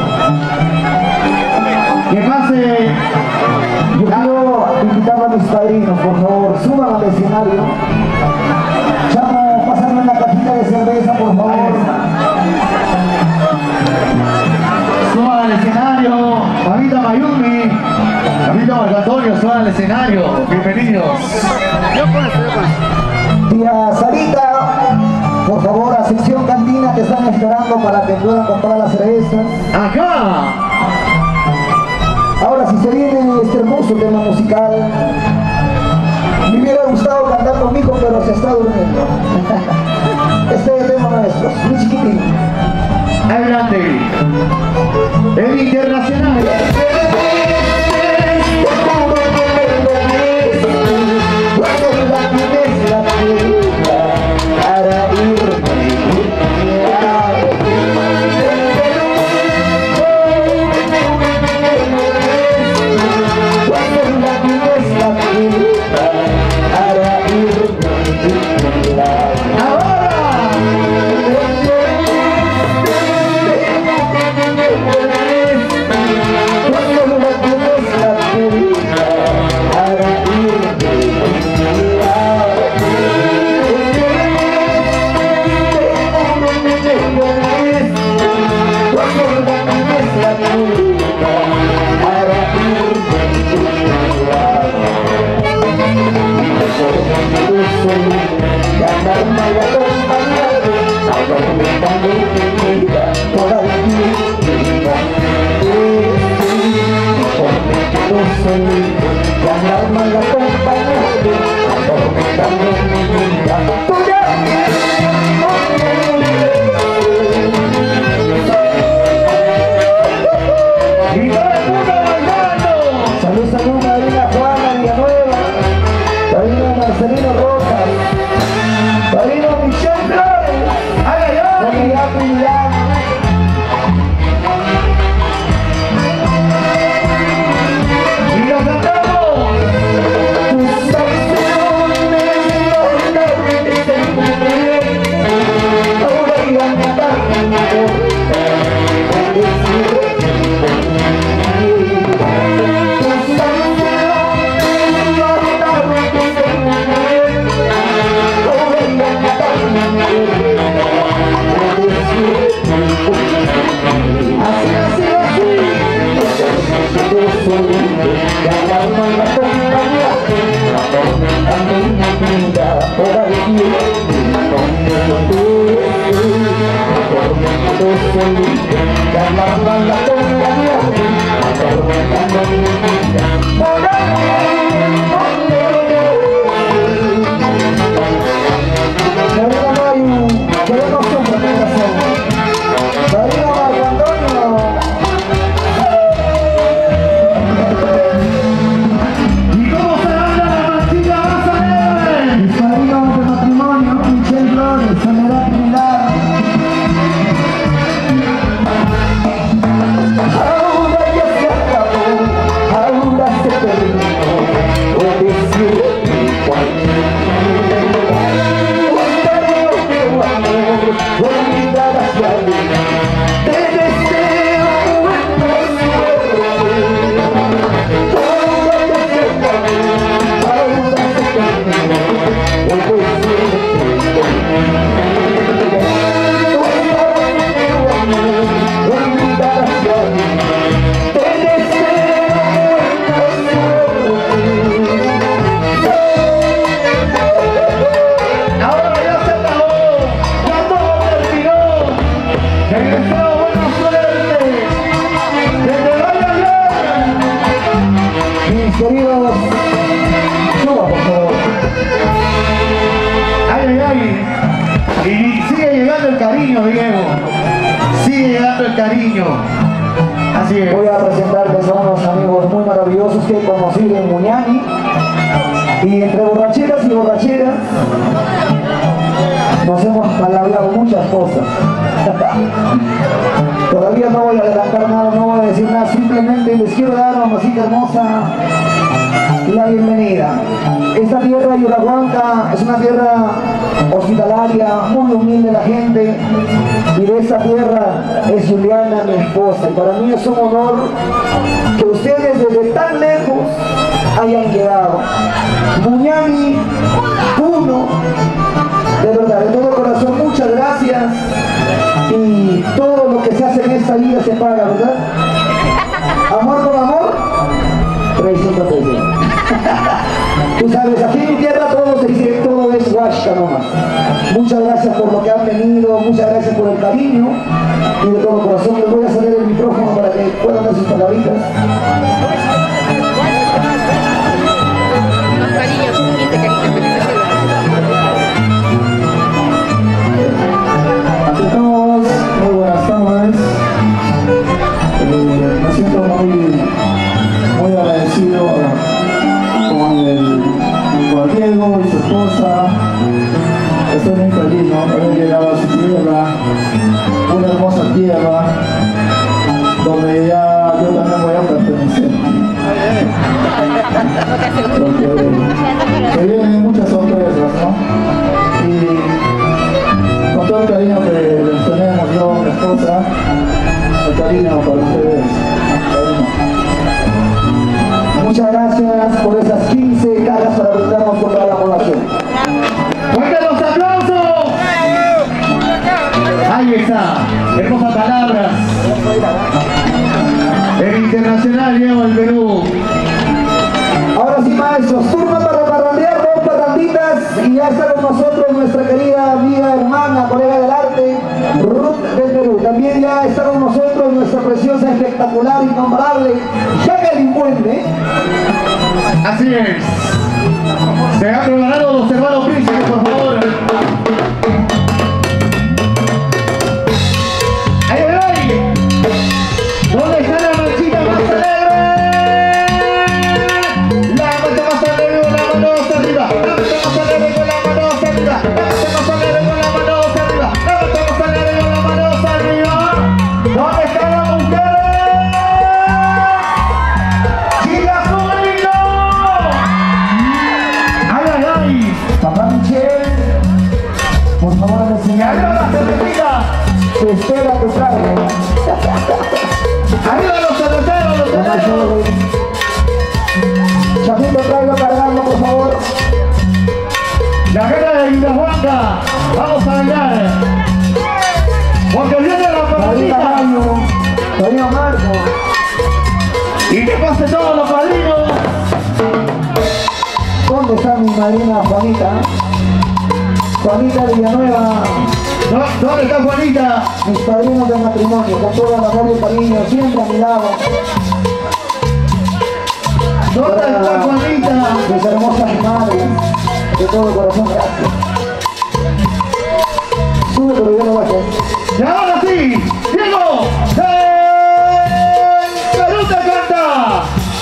Que pase. Yo quiero invitar a mis padrinos, por favor, suban al escenario. Chamo, pásame una cajita de cerveza, por favor. Suban al escenario. Mamita Mayumi, Mamita Marco Antonio, suban al escenario. Bienvenidos. Yo con esto, yo con esto. Tía Sarita, por favor, a sección cantina te están esperando para que puedan comprar las cervezas. ¡Acá! Ahora si se viene este hermoso tema musical, me hubiera gustado cantar conmigo, pero se está durmiendo. Este es el tema nuestro, muy chiquitín. Adelante. El internacional. Te juro que solito, que al alma la acompañaste, atormentando mi vida. Tú ya y todo el mundo bailando. Salud, salud, madrina Juana Villanueva, padrino Marcelino Rojas, padrino Michelle Flores, ay, ay, ay, Milán. Y lo cantamos. Tú sabes de dónde es ahora iba a cantar así, así, así. Yo soy la alma y la compañía, atormentando mi vida toda de ti. Atormentando soy la alma y la compañía, atormentando mi vida toda de ti. Yo no sufro mi corazón. Padrino Marco Antonio. ¿Y cómo se anda la manchita más alegre? Mis padrinos de matrimonio, Michelle Flores, Soledad Pilar. Ahora ya se acabó, ahora se terminó. Puedes ir cualquier olvidar hacia mí, te deseo buena suerte. Todo lo que se acabó, ahora se terminó. Puedes irte olvidar hacia mí, te deseo buena suerte. Ahora ya se acabó. Que les deseo buena suerte, que te vaya bien. Mis queridos, suba por favor. Ay, ay, ay. Y sigue llegando el cariño, Diego. Sigue llegando el cariño. Así es. Voy a presentarles a unos amigos muy maravillosos que he conocido en Muñani. Y entre borracheras y borracheras nos hemos palabreado muchas cosas. Todavía no voy a adelantar nada, no voy a decir nada, simplemente les quiero dar, mamacita hermosa, la bienvenida. Esta tierra de Yurahuanca es una tierra hospitalaria, muy humilde la gente, y de esta tierra es Juliana, mi esposa, y para mí es un honor que ustedes desde tan lejos hayan llegado. Muñani, Puno, de verdad, de todo corazón, muchas gracias. Y todo lo que se hace en esta vida se paga, ¿verdad? Amor con amor, traición con traición. Tú sabes, aquí en mi tierra todo se dice, todo es huasca nomás. Muchas gracias por lo que han venido, muchas gracias por el cariño. Y de todo corazón les voy a ceder el micrófono para que puedan dar sus palabritas. Ante todos, muy buenas tardes. Eh, me siento muy, muy agradecido con el, con Diego y su esposa. Estoy muy feliz, ¿no? Haber llegado a su tierra, una hermosa tierra, donde ya yo también voy a pertenecer. Porque se vienen muchas sorpresas, ¿no? Y con todo el cariño que les tenemos yo, mi esposa, el cariño para ustedes. Muchas gracias por esas quince caras para brindarnos con toda la población. ¡Fuerte los aplausos! Ahí está, hermosas palabras. El internacional Diego del Perú. Ahora sí, maestros, turno para parrandear, dos parranditas, y ya está con nosotros nuestra querida amiga, hermana, colega del arte, Ruth del Perú. También ya está con nosotros nuestra hermosa, preciosa, espectacular, innombrable Jacqueline Puente. Así es. Se han preparado los hermanos príncipes, por favor. ¡Ay, ay, ay! ¿Dónde está la manchita más alegre? La mancha más alegre con la mano hacia arriba. La mancha más alegre con la mano hacia arriba. La mancha más alegre con la mano hacia arriba. La mancha más alegre con la mano hacia arriba. ¿Dónde está la mujer? ¡Chicas, conmigo! ¡Ay, ay, ay! Papá Michel, por favor, me ¡Arriba la cervecita! se espera tu cargo. ¡Arriba los cerveceros, los cerveceros! Chapito, traigo cargando, por favor. La gente de Villajuanca, vamos a bailar. Porque viene la Marita papadita. Mayo, Toño Marco. Y que pase todos los padrinos. ¿Dónde está mi madrina Juanita? Juanita Villanueva, ¿Dó- ¿Dónde está Juanita? mis padrinos de matrimonio, con todo el amor y el cariño, siempre a mi lado. ¿Dónde está Juanita? Mis hermosas madres, de todo corazón, gracias. Sube, pero yo no bajo. Y ahora sí, Diego, ¡el Perú te canta!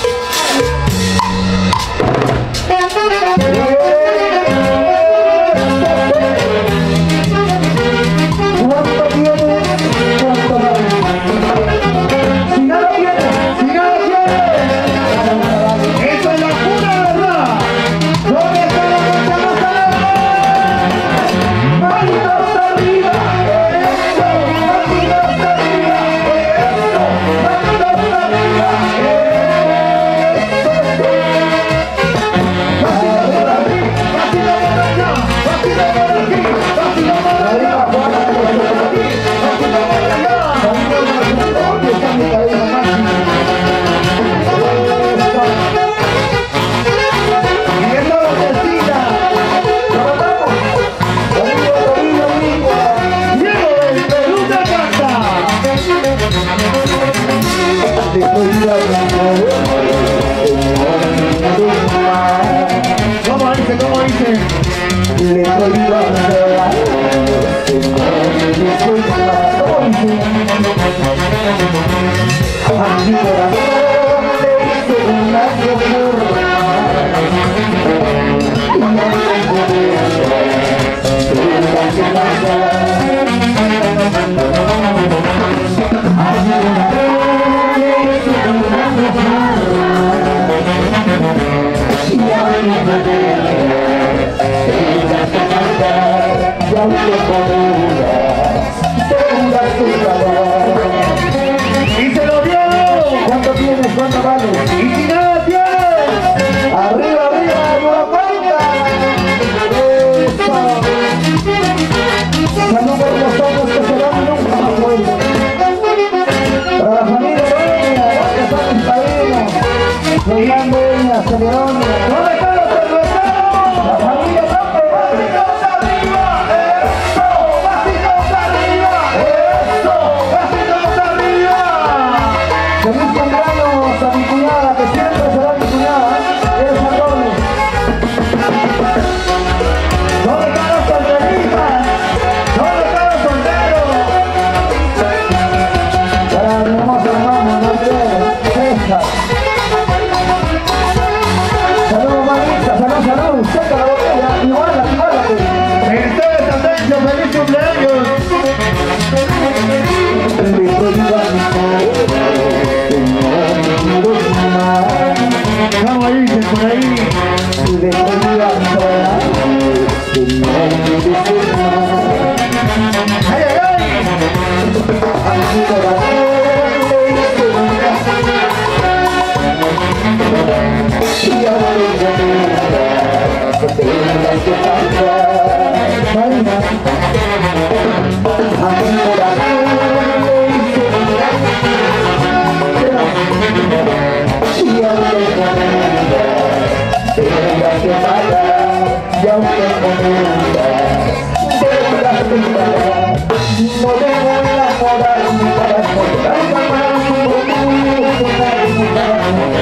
¿Cuánto tienes? ¿Cuánto vale? Si nada tienes, ¡Si no lo quieres! ¡Eso es la pura verdad! ¿Dónde está la mancha más alegre? manitos arriba, eso, manitos arriba, eso, manitos arriba, ¿Cómo dice? ¿Cómo dice? le prohíbo andar, a mi corazón le hice una locura, y no tengo duda que pasa. A mi corazón le hice una locura, y no tengo duda. Ya te pones, seguras tu calor. ¡Y se lo dio! ¿Cuánto tienes? ¿Cuánto vale? ¡Y si nada tienes! ¡Arriba, arriba, nueva cuenta! ¡Eso! Salud por los ojos que se dan nunca más vuelven. Para la familia Doña, ¿dónde están mis padrinos? Los grandes, Celedonia. ¿Dónde están los cerveceros? La familia López. ¡Pasitos arriba! ¡Eso! ¡Pasitos arriba! ¡Eso! ¡Pasitos arriba! Feliz cumpleaños a mi cuñada, que siempre será mi cuñada. Eres Andrés. ¿Dónde están los solteritas? ¿Dónde están los solteros? Para mi hermosa mamá, no quiero. Fresca. Salud, mamita, salud, salud. Seca la botella. Iguala, iguala. Mercedes Atencio, feliz cumpleaños. Vamos ahí, dicen por ahí. ¡Ay, ay, ay! No debo enamorar ni para encontrar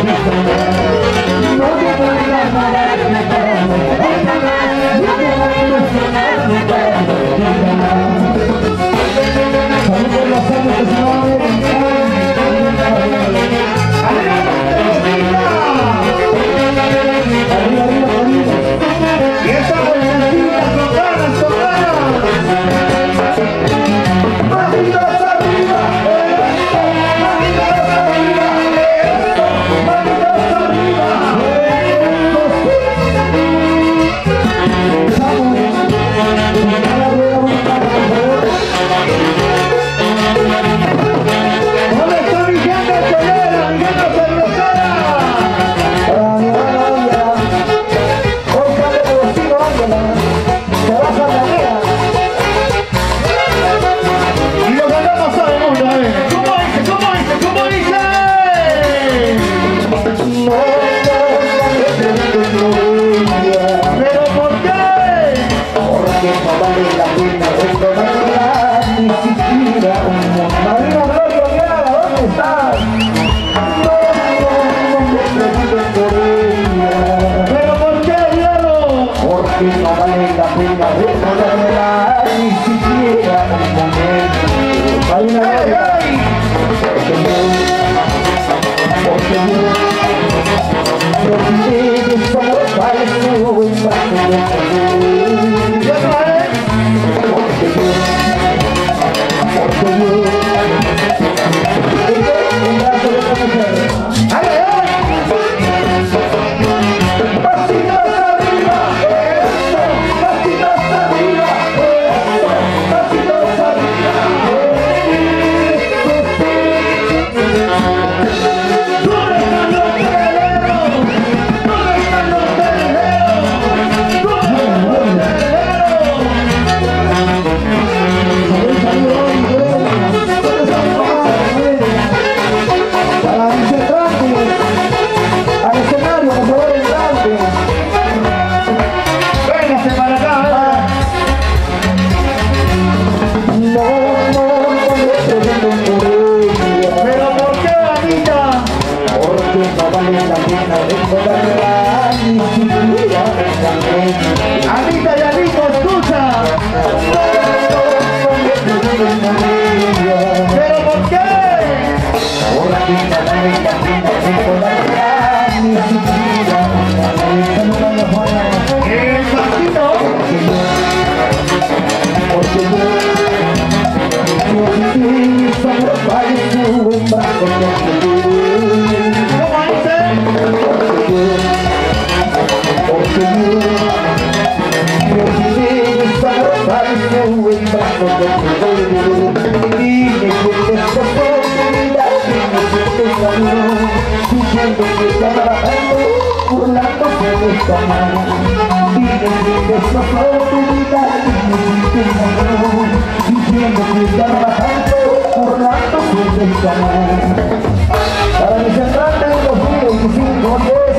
Para mis entrantes dos mil veinticinco,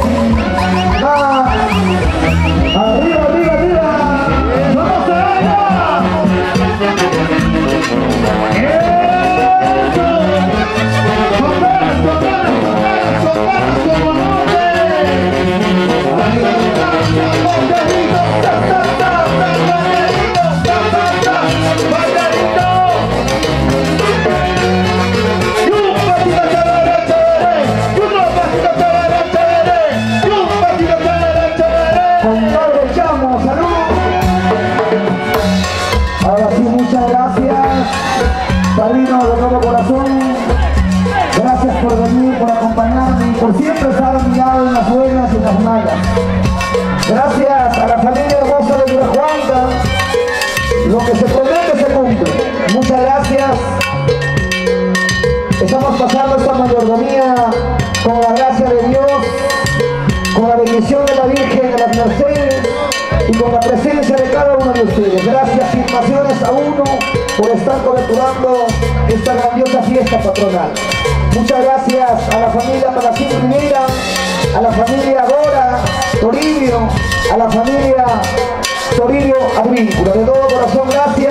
va arriba, arriba, arriba, vamos a allá. Eso, tocar, tocar, tocar, tocar, como noche. Arriba, bailarito, ta, ta, ta, bailarito, ta, ta, ta, bailarito. Compadre Chamo, salud. Ahora sí, muchas gracias, padrino de todo corazón. Gracias por venir, por acompañarme y por siempre estar a mi lado en las buenas y en las malas. Gracias a la familia hermosa de Virajuanca. Lo que se promete se cumple. Muchas gracias. Estamos pasando esta mayordomía con la gracia de Dios, con la bendición de la Virgen de las Mercedes y con la presencia de cada uno de ustedes. Gracias, filmaciones a uno, por estar coberturando esta grandiosa fiesta patronal. Muchas gracias a la familia Palacín Rivera, a la familia Dora Toribio, a la familia Toribio Advíncula. De todo corazón, gracias.